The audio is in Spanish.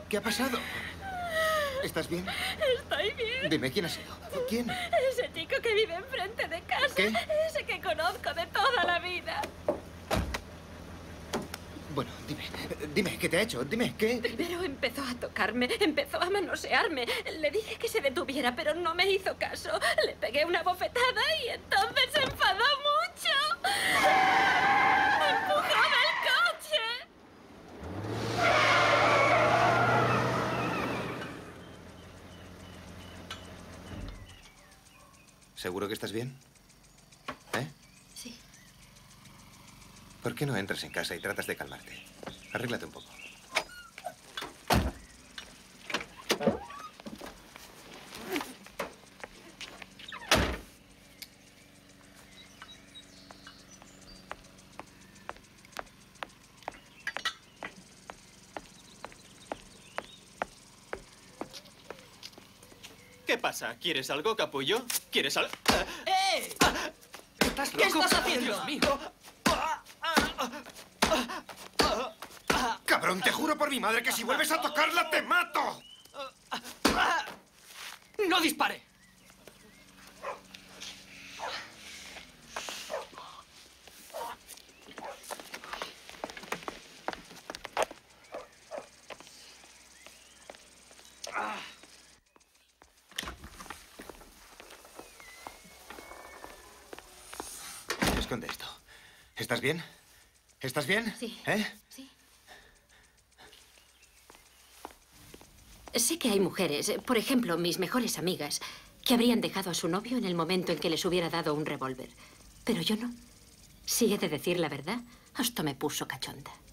¿Qué ha pasado? ¿Estás bien? Estoy bien. Dime, ¿quién ha sido? ¿Quién? Ese chico que vive enfrente de casa. ¿Qué? Ese que conozco de toda la vida. Bueno, dime, ¿qué te ha hecho? Dime, ¿qué? Primero empezó a tocarme, empezó a manosearme. Le dije que se detuviera, pero no me hizo caso. Le pegué una bofetada y entonces se enfadó mucho. ¡Me empujó del coche! ¿Seguro que estás bien? ¿Eh? Sí. ¿Por qué no entras en casa y tratas de calmarte? Arréglate un poco. ¿Qué pasa? ¿Quieres algo, capullo? ¿Quieres algo? ¡Eh! ¿Estás loco? ¿Qué estás haciendo? Dios mío. ¡Cabrón, te juro por mi madre que si vuelves a tocarla te mato! ¡No dispare! Esconde esto. ¿Estás bien? ¿Estás bien? Sí. ¿Eh? Sí. Sé que hay mujeres, por ejemplo, mis mejores amigas, que habrían dejado a su novio en el momento en que les hubiera dado un revólver. Pero yo no. Si he de decir la verdad, hasta me puso cachonda.